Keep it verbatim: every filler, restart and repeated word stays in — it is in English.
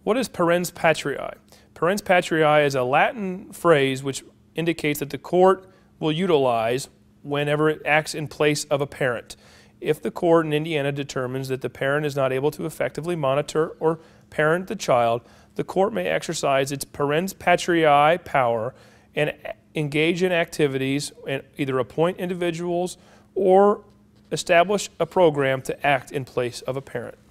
What is parens patriae? Parens patriae is a Latin phrase which indicates that the court will utilize whenever it acts in place of a parent. If the court in Indiana determines that the parent is not able to effectively monitor or parent the child, the court may exercise its parens patriae power and engage in activities and either appoint individuals or establish a program to act in place of a parent.